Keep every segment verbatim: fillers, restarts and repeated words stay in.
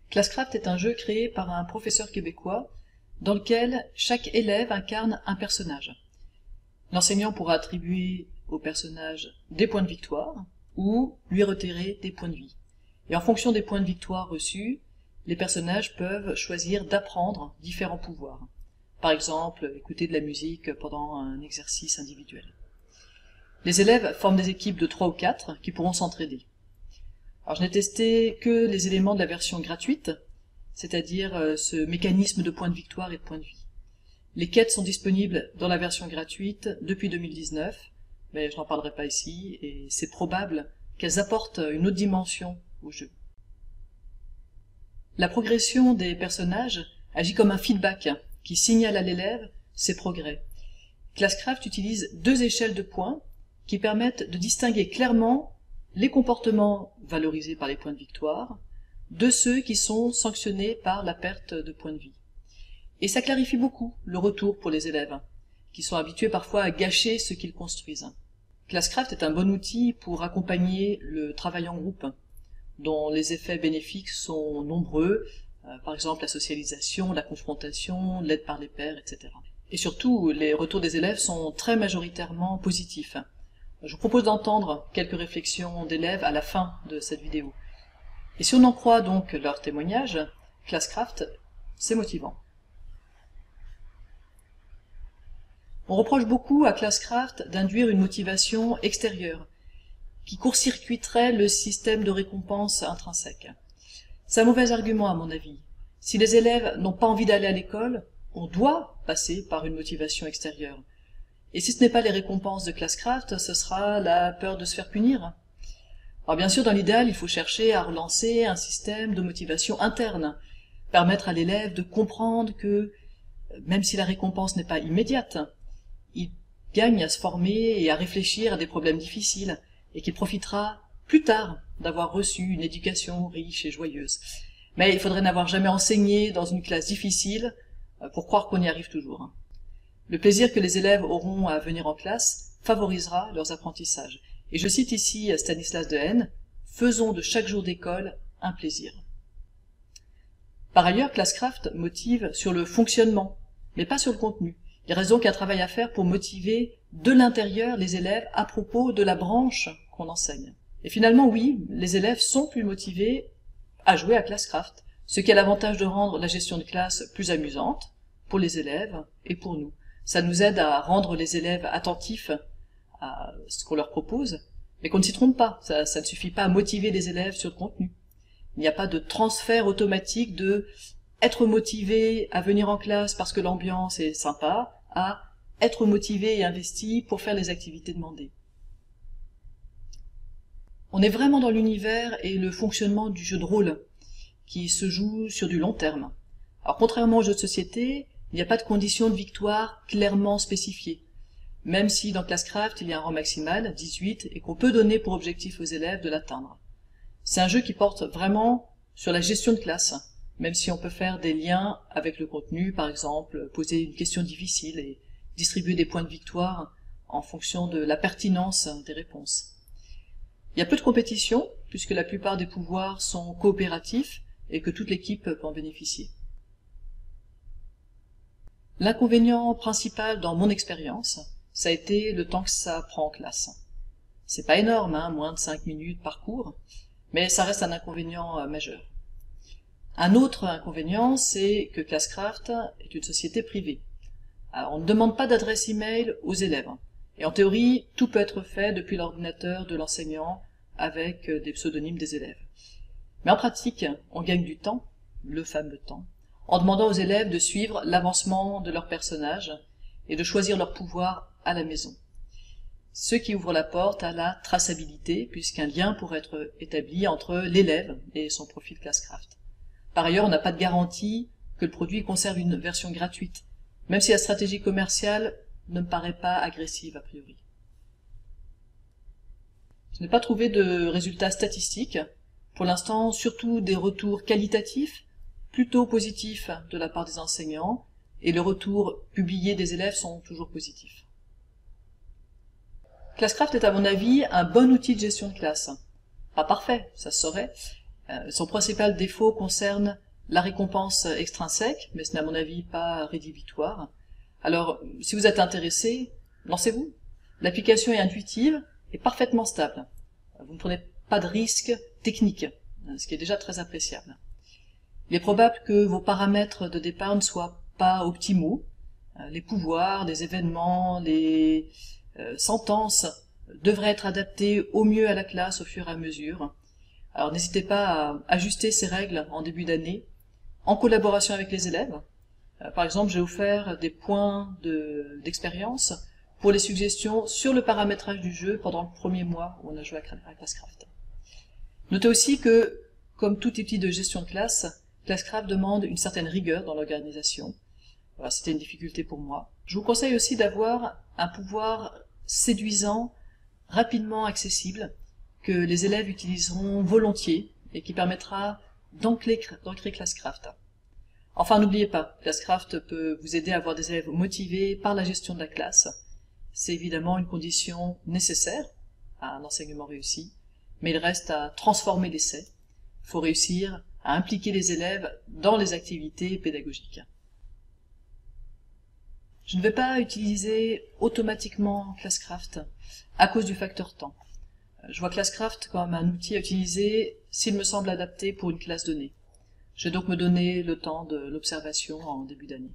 Classcraft est un jeu créé par un professeur québécois dans lequel chaque élève incarne un personnage. L'enseignant pourra attribuer au personnage des points de victoire ou lui retirer des points de vie. Et en fonction des points de victoire reçus, les personnages peuvent choisir d'apprendre différents pouvoirs. Par exemple, écouter de la musique pendant un exercice individuel. Les élèves forment des équipes de trois ou quatre qui pourront s'entraider. Alors je n'ai testé que les éléments de la version gratuite, c'est-à-dire ce mécanisme de points de victoire et de points de vie. Les quêtes sont disponibles dans la version gratuite depuis deux mille dix-neuf, mais je n'en parlerai pas ici, et c'est probable qu'elles apportent une autre dimension au jeu. La progression des personnages agit comme un feedback qui signale à l'élève ses progrès. Classcraft utilise deux échelles de points qui permettent de distinguer clairement les comportements valorisés par les points de victoire de ceux qui sont sanctionnés par la perte de points de vie. Et ça clarifie beaucoup le retour pour les élèves, qui sont habitués parfois à gâcher ce qu'ils construisent. Classcraft est un bon outil pour accompagner le travail en groupe, dont les effets bénéfiques sont nombreux, euh, par exemple la socialisation, la confrontation, l'aide par les pairs, et cetera. Et surtout, les retours des élèves sont très majoritairement positifs. Je vous propose d'entendre quelques réflexions d'élèves à la fin de cette vidéo. Et si on en croit donc leur témoignage, Classcraft, c'est motivant. On reproche beaucoup à Classcraft d'induire une motivation extérieure, qui court-circuiterait le système de récompense intrinsèque. C'est un mauvais argument à mon avis. Si les élèves n'ont pas envie d'aller à l'école, on doit passer par une motivation extérieure. Et si ce n'est pas les récompenses de Classcraft, ce sera la peur de se faire punir. Alors bien sûr, dans l'idéal, il faut chercher à relancer un système de motivation interne, permettre à l'élève de comprendre que, même si la récompense n'est pas immédiate, il gagne à se former et à réfléchir à des problèmes difficiles, et qu'il profitera plus tard d'avoir reçu une éducation riche et joyeuse. Mais il faudrait n'avoir jamais enseigné dans une classe difficile pour croire qu'on y arrive toujours. Le plaisir que les élèves auront à venir en classe favorisera leurs apprentissages. Et je cite ici Stanislas Dehaene, « Faisons de chaque jour d'école un plaisir ». Par ailleurs, Classcraft motive sur le fonctionnement, mais pas sur le contenu. Il reste donc un travail à faire pour motiver de l'intérieur les élèves à propos de la branche qu'on enseigne. Et finalement, oui, les élèves sont plus motivés à jouer à Classcraft, ce qui a l'avantage de rendre la gestion de classe plus amusante pour les élèves et pour nous. Ça nous aide à rendre les élèves attentifs à ce qu'on leur propose, mais qu'on ne s'y trompe pas. Ça, ça ne suffit pas à motiver les élèves sur le contenu. Il n'y a pas de transfert automatique de être motivé à venir en classe parce que l'ambiance est sympa, à être motivé et investi pour faire les activités demandées. On est vraiment dans l'univers et le fonctionnement du jeu de rôle, qui se joue sur du long terme. Alors contrairement aux jeux de société, il n'y a pas de conditions de victoire clairement spécifiées, même si dans Classcraft il y a un rang maximal, dix-huit, et qu'on peut donner pour objectif aux élèves de l'atteindre. C'est un jeu qui porte vraiment sur la gestion de classe, même si on peut faire des liens avec le contenu, par exemple poser une question difficile et distribuer des points de victoire en fonction de la pertinence des réponses. Il y a peu de compétition, puisque la plupart des pouvoirs sont coopératifs et que toute l'équipe peut en bénéficier. L'inconvénient principal dans mon expérience, ça a été le temps que ça prend en classe. C'est pas énorme, hein, moins de cinq minutes par cours, mais ça reste un inconvénient euh, majeur. Un autre inconvénient, c'est que Classcraft est une société privée. Alors, on ne demande pas d'adresse email aux élèves. Et en théorie, tout peut être fait depuis l'ordinateur de l'enseignant avec des pseudonymes des élèves. Mais en pratique, on gagne du temps, le fameux temps, en demandant aux élèves de suivre l'avancement de leur personnage et de choisir leur pouvoir à la maison. Ce qui ouvre la porte à la traçabilité, puisqu'un lien pourrait être établi entre l'élève et son profil Classcraft. Par ailleurs, on n'a pas de garantie que le produit conserve une version gratuite, même si la stratégie commerciale ne me paraît pas agressive a priori. Je n'ai pas trouvé de résultats statistiques, pour l'instant surtout des retours qualitatifs, plutôt positifs de la part des enseignants, et les retours publiés des élèves sont toujours positifs. Classcraft est à mon avis un bon outil de gestion de classe. Pas parfait, ça se saurait, Euh, son principal défaut concerne la récompense extrinsèque, mais ce n'est à mon avis pas rédhibitoire. Alors, si vous êtes intéressé, lancez-vous. L'application est intuitive et parfaitement stable. Vous ne prenez pas de risque technique, ce qui est déjà très appréciable. Il est probable que vos paramètres de départ ne soient pas optimaux. Les pouvoirs, les événements, les euh, sentences devraient être adaptés au mieux à la classe au fur et à mesure. Alors n'hésitez pas à ajuster ces règles en début d'année, en collaboration avec les élèves. Euh, par exemple, j'ai offert des points de, d'expérience pour les suggestions sur le paramétrage du jeu pendant le premier mois où on a joué à Classcraft. Notez aussi que, comme tout outil de gestion de classe, Classcraft demande une certaine rigueur dans l'organisation. Voilà, c'était une difficulté pour moi. Je vous conseille aussi d'avoir un pouvoir séduisant, rapidement accessible, que les élèves utiliseront volontiers et qui permettra d'ancrer Classcraft. Enfin, n'oubliez pas, Classcraft peut vous aider à avoir des élèves motivés par la gestion de la classe. C'est évidemment une condition nécessaire à un enseignement réussi, mais il reste à transformer l'essai. Il faut réussir à impliquer les élèves dans les activités pédagogiques. Je ne vais pas utiliser automatiquement Classcraft à cause du facteur temps. Je vois Classcraft comme un outil à utiliser s'il me semble adapté pour une classe donnée. Je vais donc me donner le temps de l'observation en début d'année.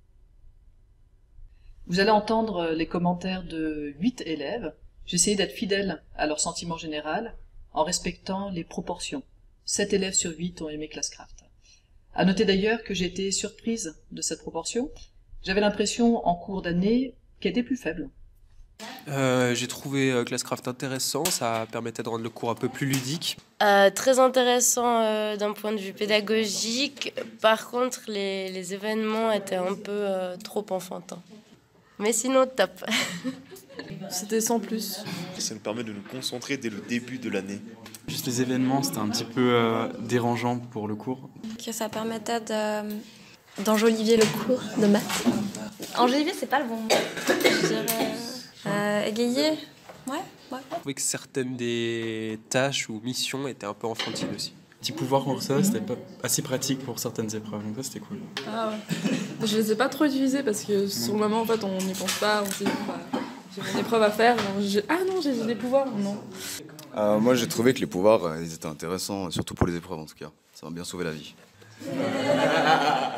Vous allez entendre les commentaires de huit élèves. J'ai essayé d'être fidèle à leur sentiment général en respectant les proportions. sept élèves sur huit ont aimé Classcraft. À noter d'ailleurs que j'ai été surprise de cette proportion. J'avais l'impression en cours d'année qu'elle était plus faible. Euh, j'ai trouvé euh, Classcraft intéressant, ça permettait de rendre le cours un peu plus ludique. Euh, très intéressant euh, d'un point de vue pédagogique. Par contre, les, les événements étaient un peu euh, trop enfantins. Mais sinon, top. C'était sans plus. Ça nous permet de nous concentrer dès le début de l'année. Juste les événements, c'était un petit peu euh, dérangeant pour le cours. Que ça permettait de, d'enjoliver le cours de maths. Enjoliver, c'est pas le bon mot. Je dirais euh, égayer. Ouais, ouais. Je trouvais que certaines des tâches ou missions étaient un peu enfantines aussi. Petit pouvoir qu'on recevait, c'était pas assez pratique pour certaines épreuves, donc ça c'était cool. Ah ouais. Je les ai pas trop utilisés parce que sur le moment, en fait, on n'y pense pas. On se dit, bah, j'ai mon épreuve à faire. J'ai... Ah non, j'ai des pouvoirs. Non. Euh, moi, j'ai trouvé que les pouvoirs, ils étaient intéressants, surtout pour les épreuves en tout cas. Ça m'a bien sauvé la vie.